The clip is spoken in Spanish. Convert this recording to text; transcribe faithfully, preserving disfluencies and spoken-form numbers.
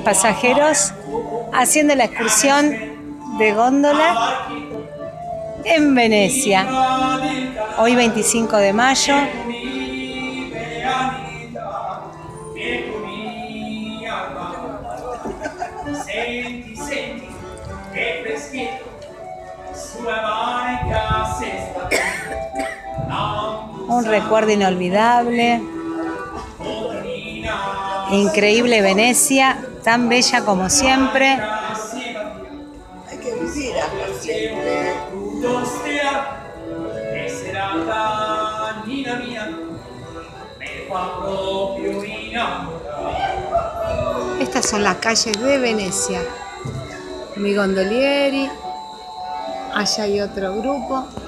pasajeros haciendo la excursión de góndola en Venecia. Hoy veinticinco de mayo. Un recuerdo inolvidable. Increíble Venecia, tan bella como siempre. Hay que vivir hasta siempre. Estas son las calles de Venecia. Mi gondolieri. Allá hay otro grupo.